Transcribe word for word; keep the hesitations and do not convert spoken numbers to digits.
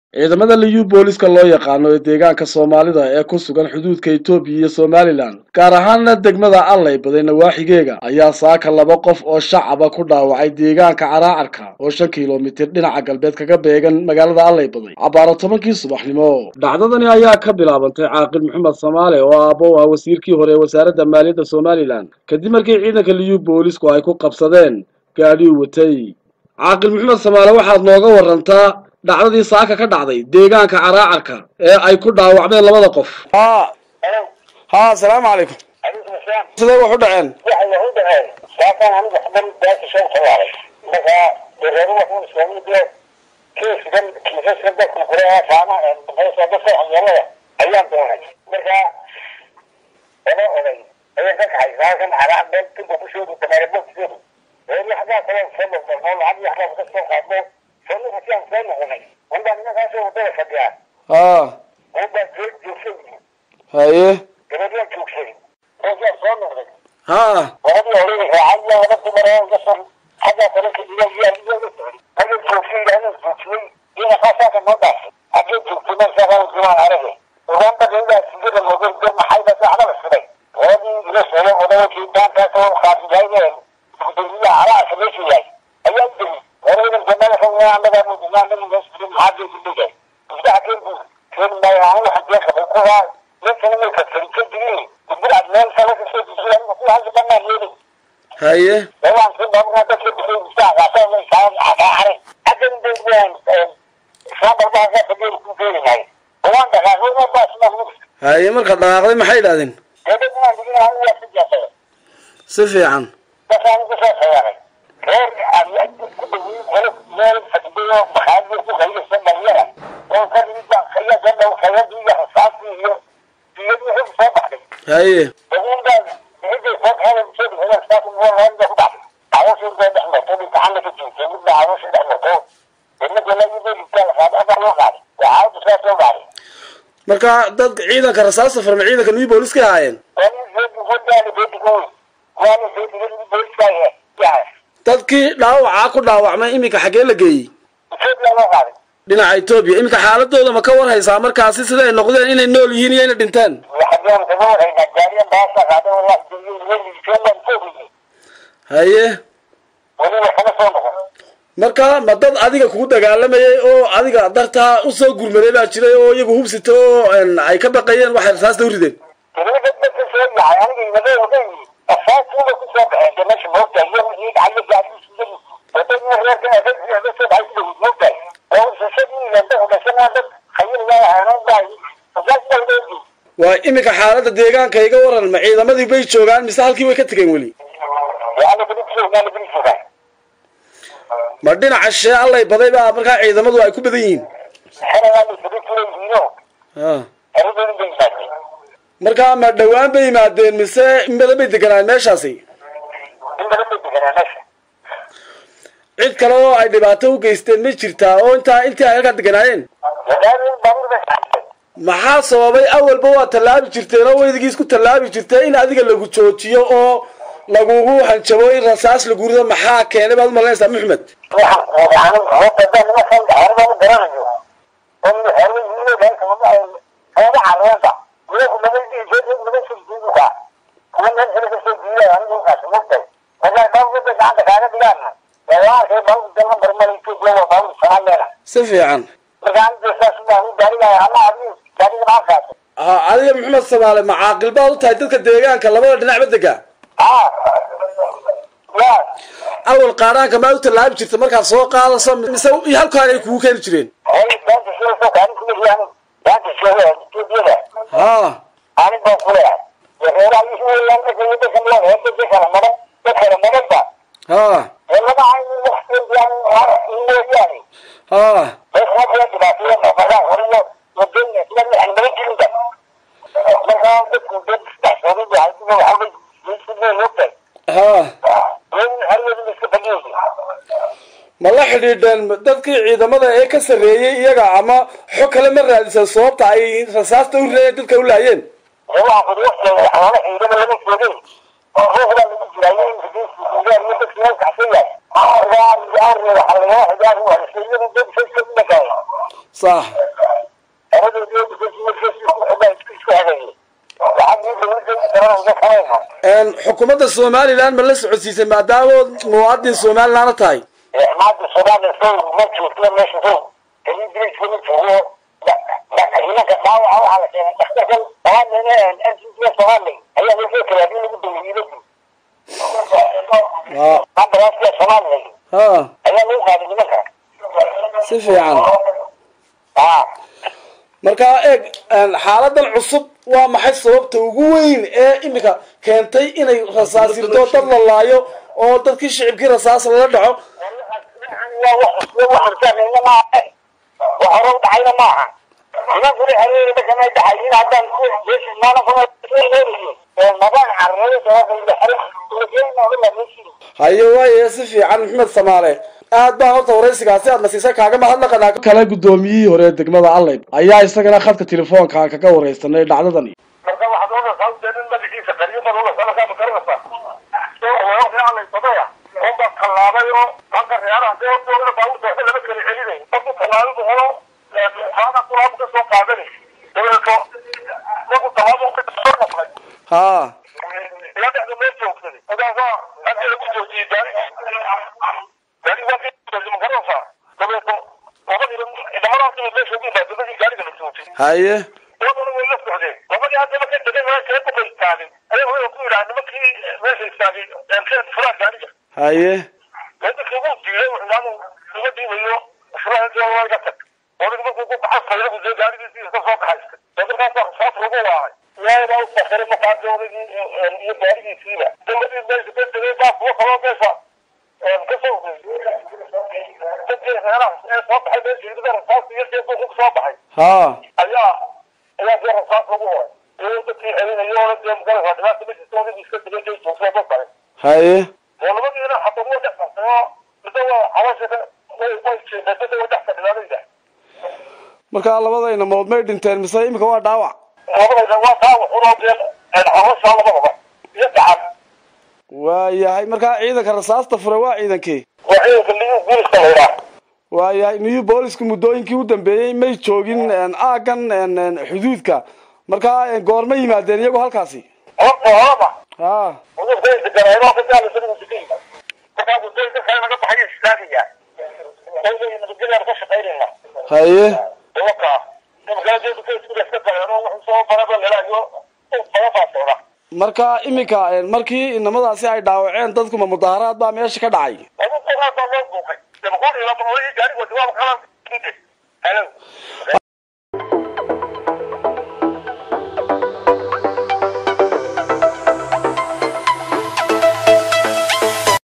ciidamada liyu booliska loo yaqaano ee deegaanka Soomaalida ee ku sugan xuduudka Itoobiya iyo Somaliland gaar ahaan degmada Allay baday nawaaxigeega ayaa saaka laba qof oo shacab ah ku dhaawacay deegaanka Caraacarka oo shan kiiloomitir dhinaca galbeed kaga beegan magaalada Allay baday abaaro tobankii subaxnimo. Dhacdadani ayaa ka bilaabantay Caaqil Maxamed Soomaale oo aabbo ah wasiirkii hore ee wasaaradda maaliyadda Somaliland kadib markii ciidanka liyu boolisku ay ku qabsadeen gaadhi watay. Caaqil Maxamed Soomaale waxaad nooga warantaa dhacdadii saaka ka dhacday deegaanka Caraacarka ee ay ku dhaawacmeen labada qof. ha ha assalaamu calaykum. sidee wax u dhaceen? waxa u dhaceen saakan aniga xadan daas shan xalaalay marka deegaanka wuxuu Soomaaliya kiiskan kiiskan dadka qoraa faama ee dadka dadka ayay ayaan doonay marka ana oday ayaan ka hay saakan Caraac beel ku ku soo dhamaray buu soo ee xaga kale soo noqday hal hadi xaga ka soo qaado soo noqday soo noqday wanda ninka soo wada fadhiya ha wanda jeed jeed haye gabadha joogtay oo soo noqday ha wadi hore raacay wada tumaray gasar xaga kale ka diiday iyo hada joogtay hada joogtay ina qaasa ka noqday hada joogtay ma sagal jimaan arabe wanda inda sidii loo geeyay maxay baa saacada siday wadi ila soo wada kii daanta soo qaadayeen sidii Caraac leeyahay ayaa jiri هذا الجمال هو عندنا مجموعة من الناس في المحاضر في الليل. إذا كنت كان ما يعمل حد ياخذ القوة لكن أنا كثير كثير يقول عدنان سلك الشيء بيصير في هذا الجمال يلي. هاي. لو عن كل مرة بس بيصير بتاع عشان ما يصير عارف. أجن بيجان شاب الله ذا كبير كبير هاي. هو عنده هذا هو بس ما هو. هاي مرة قضاء ما حيل هذين. هذا ما بيجي هو يفيد يصير. صفي عن. بس أنا بس أخيرا. غير أن كل يوم غير غير فتبيه بخارج وخير السنة غيره وكان يبقى خير سنة وخير دي حساسي هي في يوم يحب صباح لي هاي بقول ده يحب يصبح هذا الشيء هنا حساسي هو عنده بعد عاوز يبقى احنا تبي تعلق الجنس يبقى عاوز احنا تو إنك لا يبقى يتكلم هذا أبغى يوقع وعاوز لا يوقع marka dad ciidanka rasaasta farma ciidanka liyu booliska haayeen wani zai gudu da ni bai gudu wani zai gudu da booliska ya dadkii dhaawaca ku dhaawacmay imika xagee la geeyay dhinaca Itoobiya imika xaaladooda ma ka war haysaa markaasi sida ay noqdeen inay nool yihiin iyo inay dhinteen haye marka ma dad adiga kugu dagaalamayay oo adiga dartaa u soo gurmaday baa jiray oo iyagu hubsito oo ay ka baqayeen waxay rasaasta u rideen أساس كله كسر جماش موتى يوم يجي على جالس يجي وتاني مرة كان هذا هذا سبع سنين موتى هو سيسمي لنده وبسمع هذا خير لا أنا جاي فجأة يجي وإمك حالة deegaanka iga waran ma ciidamadii bay joogaan mise halkii way ka tageen wali yaani bini'aadam yaani bini'aadam ma dhinaca shee Allay baday baa marka ciidamadu ay ku badan yihiin xerada bini'aadam ha xerada bini'aadam marka ma dhawaan bay yimaadeen mise inbada bay deganaan meeshaasi inbada bay deganaan meesha cid kale oo ay dhibaato u geysteen ma jirtaa oo inta intii ay halka deganaayeen maxaa sababay awalba waa tallaabi jirteen oo weydigiis ku tallaabi jirtay in adiga lagu joojiyo oo lagugu hanjabo in rasaas lagu rido maxaa keenay baad malaysaa Maxamed waxaan waxaan ma san harba garanayo oo harba inuu dalka ma ay carada وياخذ من الجيش من الجيش ده كمان هنا في الجيش عنده قاس مكتب هذا بعض بس عندك هذا بيانا يا اخي بعض الجماعه برمال يشوف له بعض سلام لنا سفي عن مكان جساس ما هو داري انا عادي داري ما خاص ها علي محمد سماله معاقل baa u tahay dadka deegaanka labada dhinac badega ah ya awal qaaraanka ma u talaabi jirtay marka soo qaadayso mise halkaan ay kugu keen jireen ay dadka soo soo kan ku leeyahay dadka soo jeediyada ها أنا بقول لك يا غير أي شيء يعني كذي بس كم لا هذا بس كلام مرة بس كلام مرة بس ها والله ما عندي مشكلة يعني إنه يعني ها بس ما في دبابة ما فلا هو الدنيا كذا يعني ما يجي كذا ما كان بس كذا تحصل يعني كذا حاجة يصير نقطة ها من هل يجي يستفيد ma la xidhiidheen dadkii ciidamada ee ka sareeyay iyaga ama xog kale ma raadisay sababta ay rasaasta u reeyay dadka u laayeen waa qodobka xawaala ciidamada laga sheegay oo ruuxda lagu jiray in xadiis iyo dadka meel ka xasiyay ah waa yaar waxa laga xidhaa waa shaqada dad shaqada ka صح ان حكومه الصوماليلاند ما لا سocodsiisay maadaama muwaadin Soomaaliland tahay maada Soomaaliland soo ma joogto meesha soo اللي بيجي يقول هو لا لا هنا كداو او على كده طبعا انت في صومالي هي الفكره اللي بده يجيبها اه طب راس صومالي ها هي لو هذا المكان si fiican اه marka eeg xaaladan cusub waa maxay sababta ugu weyn ee imika keentay inay rasaasirto dad la laayo oo dadkii shicibkii rasaas la dhaco waa wax wax sameeyay ma وحرام دحينا معها هنا كل حريري بس ما يدحيين عدان كل جيش ما نفهم الموضوع حريري سواء الحريري وجينا ولا مشي hayo way si fiican Maxamed Samaale aad baa horta wareysigaasi aad nasiisay kaaga mahadnaqanaa kala gudoomiyay hore degmada Alley ayaa isagana khadka telefoonka kaga wareysanay dhacdadani marka waxa uu soo jeedin madaxiisa qariiban oo soo ka makarnaa soo wada Alley sabaya oo ba kalaadayo banka reeraha oo oo baawda laba kale celinay oo kalaado horo hada quraab ka soo qaadanay dabeeto lagu taabo ka soo qaaday ha ila dhacdo meel joogtay odaga hadda lagu joojiyay daari daari waa ka makarnaa dabeeto oo idamada oo meesha ugu baadada gaariga la joojiyay haye wadana wala socday labadii hadda ma ka tagay ma ka ku qaadin ayaga oo ku yiraahdo markii meesha istaagay ee ka furaa gaariga haye هذا كله جيله وإنه يودي وياه شراء جوال قتك وأنا بقول لكم بحث خيره وزي قاعد يصير تصوت حاجة هذا كان صوت ربوع يا إذا أستخدم مقادير يبغى يصير ده اللي الناس بتدري بقى هو خلاص بس كسر تدري أنا صوت حاجة جديدة رصاص يصير فوق صوت حاجة ها أيا أيا ده رصاص ربوع يوم تكي أنا يوم ده مقرر هذا ما تبي تسوي دي شكل جديد تصوت بقى haye والله ما أنا حتى هو ده هو بدو حواسه ويقول ده بدو ده حتى marka labadayna mood may dhinteen mise imika waa dhaawac labadayna waa dhaawac uroodeed ee xawasha labadaba iyo gacan waayahay marka ciidanka rasaasta furay waa ciidankii waa ciidanka liigu guurista leeyahay waayahay new booliska muddooyinkii u dambeeyay may joogin aagan xuduudka marka goorma yimaadeen iyagu halkaasi horta horaba ha wuxuu deegaanka gareero ka taal sida muslimiinta marka uu deegaanka kale naga baxay istaagaya ayay nabadgelyo ka shaqeynayna haye waka magaalada ku isku dhexda gareero wuxuu soo baraba leeyahay oo farabaasooda marka imika markii inamadaasi ay dhaawaceen dadku ma mudaharaad baa meesha ka dhacay wuxuu qaadaa loo buuqay dama qof ila ma hooyay gaari wada waa kala hello